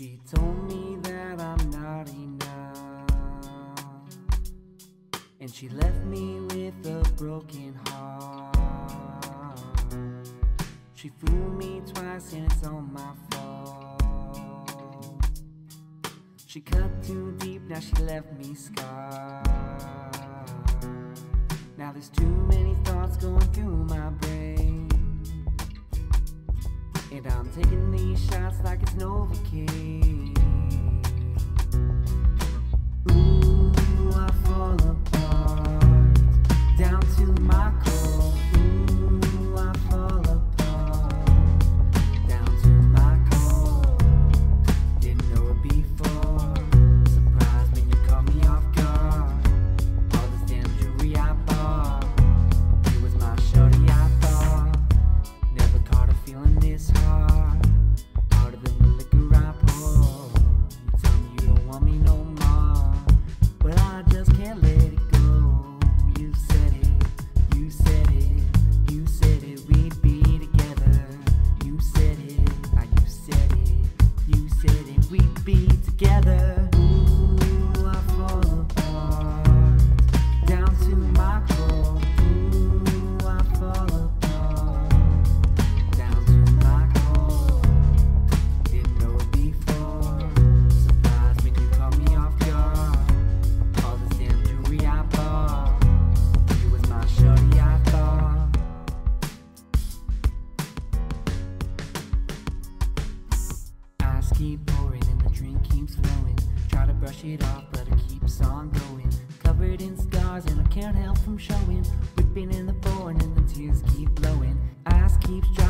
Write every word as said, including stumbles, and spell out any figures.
She told me that I'm not enough, and she left me with a broken heart. She fooled me twice and it's all my fault. She cut too deep, now she left me scarred. Now there's too many thoughts going through my brain, and I'm taking these shots like it's Novocaine. Ooh, I fall apart, down to my core. Ooh, I fall apart, down to my core. Didn't know it before. Surprised when you caught me off guard. All this damn jewelry I bought, it was my shorty I thought. Never caught a feeling this hard, harder than the liquor I pour. You tell me you don't want me no more, but I just can't let it go. You said it, you said it, you said it, we'd be together. You said it, now you said it, you said it, we'd be together. Ooh, I fall apart, down to my core. Ooh, I fall apart, down to my core. Didn't know it before. Surprised when you caught me off guard. All this damn jewelry I bought, you was my shorty I thought. Ice keep pouring and the drink keeps flowing. Try to brush it off, but it keeps on going. Covered in scars and I can't help from showing. Whipping in the phone and the tears keep blowing. Ice keeps